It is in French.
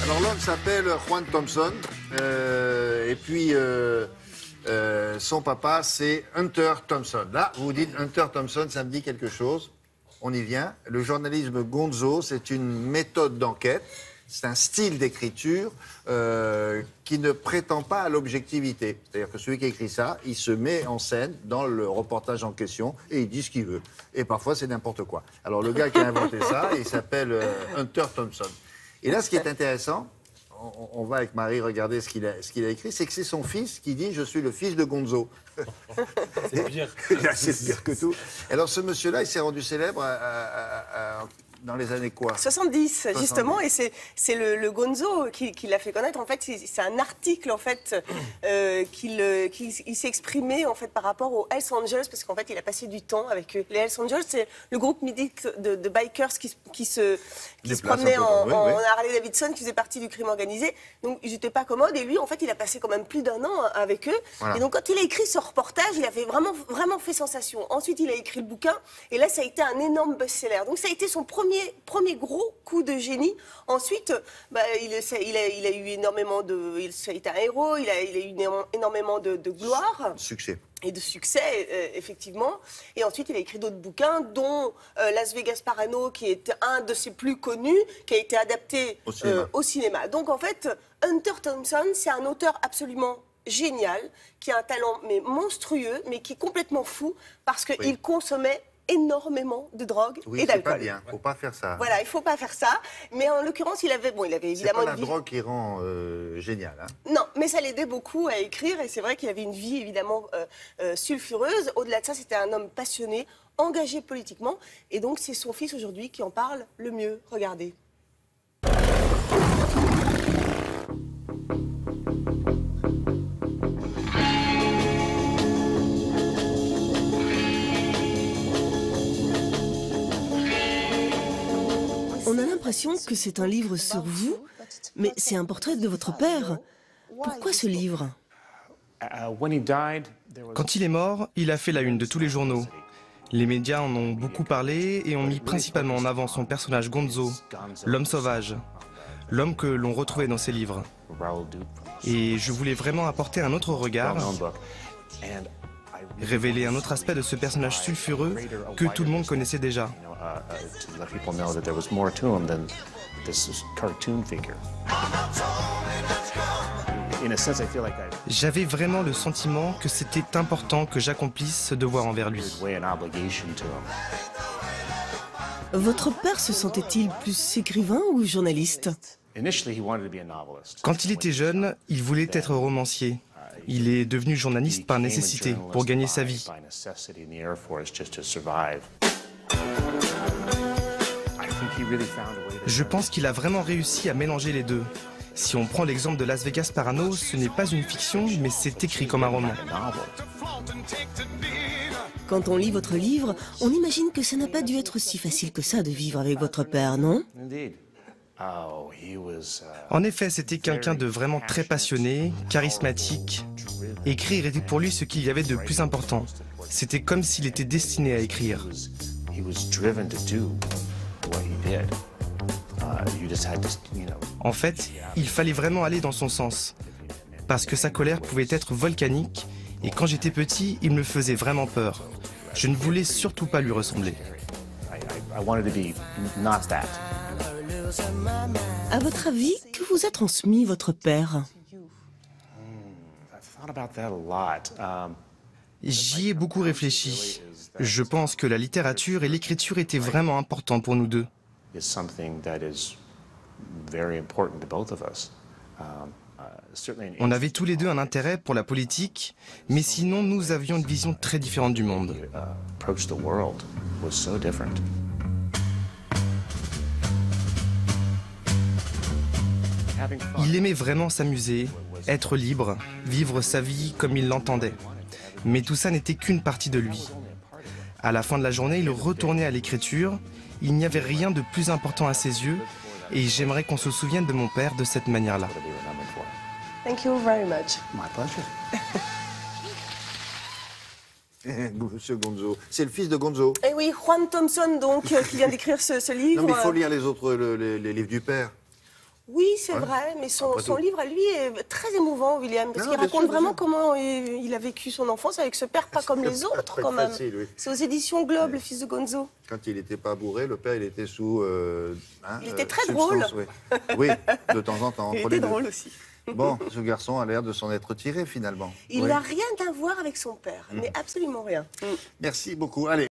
Alors l'homme s'appelle Juan Thompson, et puis son papa c'est Hunter Thompson. Là, vous vous dites Hunter Thompson, ça me dit quelque chose. On y vient. Le journalisme gonzo, c'est une méthode d'enquête, c'est un style d'écriture qui ne prétend pas à l'objectivité. C'est-à-dire que celui qui écrit ça, il se met en scène dans le reportage en question et il dit ce qu'il veut. Et parfois, c'est n'importe quoi. Alors le gars qui a inventé ça, il s'appelle Hunter Thompson. Et là, ce qui est intéressant, on va avec Marie regarder ce qu'il a écrit, c'est que c'est son fils qui dit « Je suis le fils de Gonzo ». C'est pire. C'est pire que tout. Alors ce monsieur-là, il s'est rendu célèbre dans les années quoi? 70, justement, et c'est le Gonzo qui l'a fait connaître. En fait, c'est un article en fait qu'il s'est exprimé en fait par rapport aux Hells Angels, parce qu'en fait, il a passé du temps avec eux. Les Hells Angels, c'est le groupe mythique de bikers qui se promenaient en Harley-Davidson, qui faisait partie du crime organisé. Donc, ils n'étaient pas commodes. Et lui, en fait, il a passé quand même plus d'1 an avec eux. Voilà. Et donc, quand il a écrit ce reportage, il avait vraiment fait sensation. Ensuite, il a écrit le bouquin, et là, ça a été un énorme best-seller. Donc, ça a été son premier gros coup de génie. Ensuite, il a eu énormément de... Ça a été un héros, il a eu énormément de gloire. Succès. Et de succès, effectivement. Et ensuite, il a écrit d'autres bouquins, dont Las Vegas Parano, qui est un de ses plus connus, qui a été adapté au cinéma. Donc, en fait, Hunter Thompson, c'est un auteur absolument génial, qui a un talent monstrueux, mais qui est complètement fou, parce qu'il consommait énormément de drogue et d'alcool. C'est pas bien, faut pas faire ça. Voilà, il faut pas faire ça. Mais en l'occurrence, il avait évidemment c'est pas la drogue qui rend génial. Hein. Non, mais ça l'aidait beaucoup à écrire, et c'est vrai qu'il avait une vie évidemment sulfureuse. Au-delà de ça, c'était un homme passionné, engagé politiquement, et donc c'est son fils aujourd'hui qui en parle le mieux. Regardez. On a l'impression que c'est un livre sur vous, mais c'est un portrait de votre père. Pourquoi ce livre? Quand il est mort, il a fait la une de tous les journaux. Les médias en ont beaucoup parlé et ont mis principalement en avant son personnage Gonzo, l'homme sauvage, l'homme que l'on retrouvait dans ses livres. Et je voulais vraiment apporter un autre regard, révéler un autre aspect de ce personnage sulfureux que tout le monde connaissait déjà. J'avais vraiment le sentiment que c'était important que j'accomplisse ce devoir envers lui. Votre père se sentait-il plus écrivain ou journaliste? Quand il était jeune, il voulait être romancier. Il est devenu journaliste par nécessité, pour gagner sa vie. Je pense qu'il a vraiment réussi à mélanger les deux. Si on prend l'exemple de Las Vegas Parano, ce n'est pas une fiction, mais c'est écrit comme un roman. Quand on lit votre livre, on imagine que ça n'a pas dû être si facile que ça de vivre avec votre père, non? En effet, c'était quelqu'un de vraiment très passionné, charismatique. Écrire était pour lui ce qu'il y avait de plus important. C'était comme s'il était destiné à écrire. En fait, il fallait vraiment aller dans son sens, parce que sa colère pouvait être volcanique, et quand j'étais petit, il me faisait vraiment peur. Je ne voulais surtout pas lui ressembler. À votre avis, que vous a transmis votre père? J'y ai beaucoup réfléchi. Je pense que la littérature et l'écriture étaient vraiment importants pour nous deux. On avait tous les deux un intérêt pour la politique, mais sinon nous avions une vision très différente du monde. Il aimait vraiment s'amuser, être libre, vivre sa vie comme il l'entendait. Mais tout ça n'était qu'une partie de lui. À la fin de la journée, il retournait à l'écriture. Il n'y avait rien de plus important à ses yeux, et j'aimerais qu'on se souvienne de mon père de cette manière-là. Thank you very much. My pleasure. Monsieur Gonzo. C'est le fils de Gonzo. Eh oui, Juan Thompson, donc, qui vient d'écrire ce livre. Non, mais il faut lire les autres, les livres du père. Oui, c'est vrai, mais son tout. livre à lui est très émouvant, William, parce Non, qu'il bien raconte sûr, bien vraiment sûr. comment il a vécu son enfance avec ce père pas comme les autres, Pas quand même. facile, oui. C'est aux éditions Globe, le fils de Gonzo. Quand il n'était pas bourré, le père, il était sous... Il était très substance, drôle. Oui. Oui, de temps en temps, Il entre les était deux. drôle aussi. Bon, ce garçon a l'air de s'en être tiré, finalement. Il Oui. n'a rien à voir avec son père, mais absolument rien. Merci beaucoup. Allez.